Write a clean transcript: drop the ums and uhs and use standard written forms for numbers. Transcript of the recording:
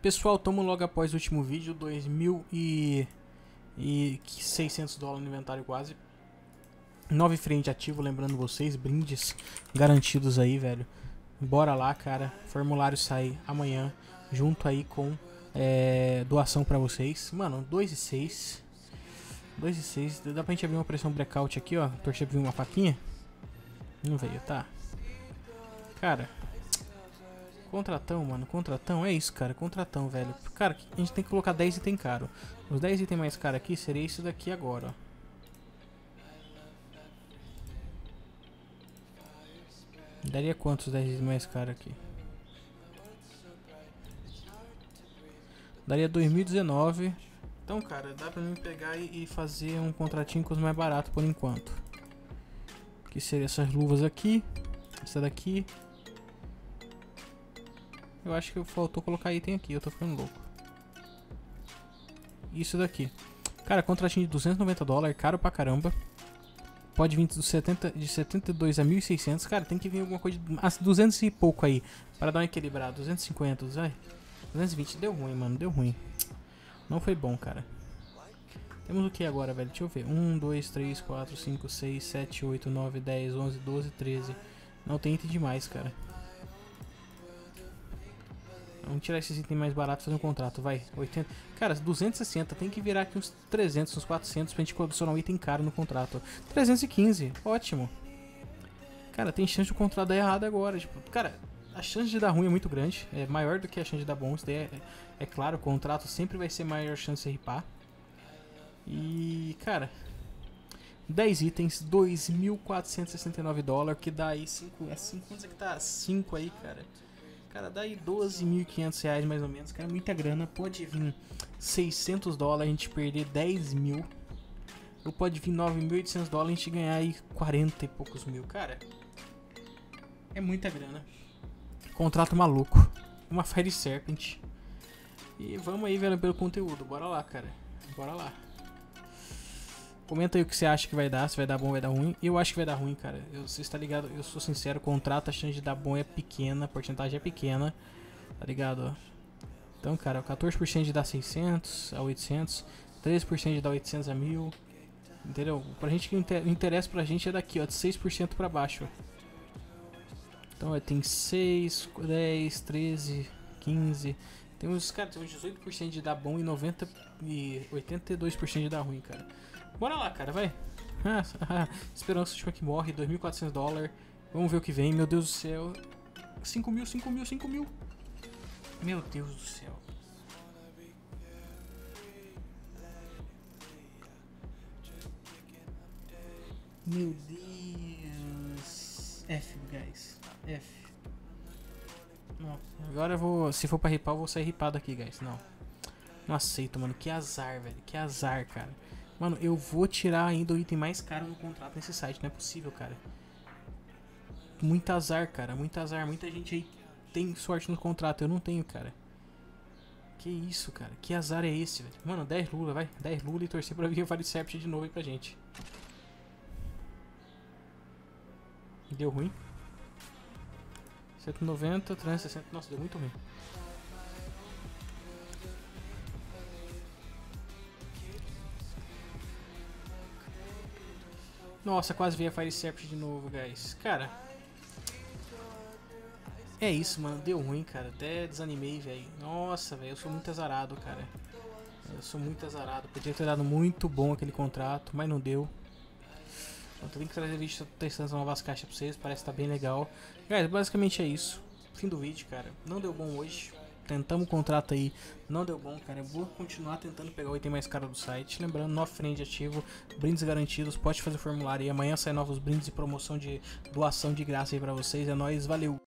Pessoal, tamo logo após o último vídeo, 2.600 dólares no inventário quase. 9 frente ativo, lembrando vocês, brindes garantidos aí, velho. Bora lá, cara. Formulário sai amanhã, junto aí com doação pra vocês. Mano, 2,6. 2,6. Dá pra gente abrir uma pressão breakout aqui, ó. Torcer pra vir uma faquinha. Não veio, tá. Cara, contratão, mano. Contratão, é isso, cara. Contratão, velho. Cara, a gente tem que colocar 10 itens caros. Os 10 itens mais caros aqui seria isso daqui agora, ó. Daria quantos 10 itens mais caros aqui? Daria 2019. Então, cara, dá pra mim pegar e fazer um contratinho com os mais baratos por enquanto. Que seria essas luvas aqui. Essa daqui. Eu acho que faltou colocar item aqui, eu tô ficando louco. Isso daqui. Cara, contratinho de 290 dólares, caro pra caramba. Pode vir de 72 a 1.600. Cara, tem que vir alguma coisa de 200 e pouco aí. Para dar uma equilibrada. 250, vai. 220, deu ruim, mano, deu ruim. Não foi bom, cara. Temos o que agora, velho? Deixa eu ver. 1, 2, 3, 4, 5, 6, 7, 8, 9, 10, 11, 12, 13. Não tem item demais, cara. Vamos tirar esses itens mais baratos e fazer um contrato, vai. 80. Cara, 260, tem que virar aqui uns 300, uns 400 pra gente adicionar um item caro no contrato. 315, ótimo. Cara, tem chance de o contrato dar errado agora. Tipo, cara, a chance de dar ruim é muito grande. É maior do que a chance de dar bom. Isso daí é claro, o contrato sempre vai ser maior chance de ripar. E, cara, 10 itens, 2.469 dólares, que dá aí 5. É 5, quanto é que tá? 5 aí, cara. Cara, dá aí 12.500 reais mais ou menos, cara, muita grana. Pode vir 600 dólares, a gente perder 10 mil. Ou pode vir 9.800 dólares, a gente ganhar aí 40 e poucos mil, cara. É muita grana. Contrato maluco. Uma Fire Serpent. E vamos aí, velho, pelo conteúdo. Bora lá, cara. Bora lá. Comenta aí o que você acha que vai dar, se vai dar bom ou vai dar ruim. Eu acho que vai dar ruim, cara. Você está ligado? Eu sou sincero, contrato, a chance de dar bom é pequena, a porcentagem é pequena. Tá ligado, ó? Então, cara, 14% de dar 600 a 800, 13% de dar 800 a 1000. Entendeu? Pra gente que interessa pra gente é daqui, ó, de 6% pra baixo. Então, ó, tem 6, 10, 13, 15. Tem uns, cara, tem uns 18% de dar bom e 90 e 82% de dar ruim, cara. Bora lá, cara, vai. Esperança última que morre, 2.400 dólares. Vamos ver o que vem, meu Deus do céu. 5 mil, 5 mil, 5 mil. Meu Deus do céu. Meu Deus. F, guys. F. Não. Agora eu vou, se for pra ripar, eu vou sair ripado aqui, guys. Não. Não aceito, mano. Que azar, velho. Que azar, cara. Mano, eu vou tirar ainda o item mais caro no contrato nesse site. Não é possível, cara. Muito azar, cara. Muito azar. Muita gente aí tem sorte no contrato. Eu não tenho, cara. Que isso, cara. Que azar é esse, velho? Mano, 10 lula, vai. 10 lula e torcer pra vir o Fire Serpent de novo aí pra gente. Deu ruim. 190, 360. Nossa, deu muito ruim. Nossa, quase veio a Fire Serpent de novo, guys. Cara, é isso, mano. Deu ruim, cara. Até desanimei, velho. Nossa, velho. Eu sou muito azarado, cara. Eu sou muito azarado. Podia ter dado muito bom aquele contrato, mas não deu. Eu tenho que trazer vídeo testando as novas caixas pra vocês. Parece que tá bem legal. Guys, basicamente é isso. Fim do vídeo, cara. Não deu bom hoje. Tentamos o contrato aí, não deu bom, cara. Eu vou continuar tentando pegar o item mais caro do site. Lembrando, 9 friend ativo, brindes garantidos. Pode fazer o formulário aí. Amanhã sai novos brindes e promoção de doação de graça aí pra vocês. É nóis, valeu!